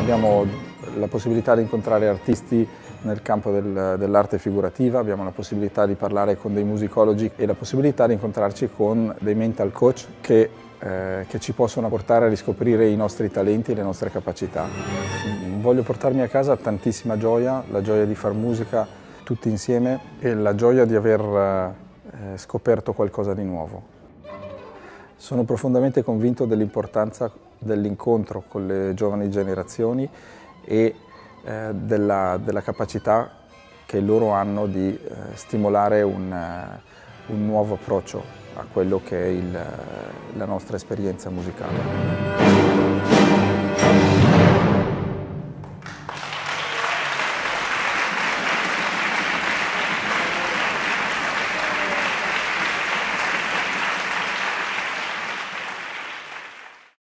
Abbiamo la possibilità di incontrare artisti nel campo dell'arte figurativa, abbiamo la possibilità di parlare con dei musicologi e la possibilità di incontrarci con dei mental coach che ci possono portare a riscoprire i nostri talenti e le nostre capacità. Voglio portarmi a casa tantissima gioia, la gioia di far musica tutti insieme e la gioia di aver scoperto qualcosa di nuovo. Sono profondamente convinto dell'importanza dell'incontro con le giovani generazioni e della capacità che loro hanno di stimolare un nuovo approccio a quello che è la nostra esperienza musicale.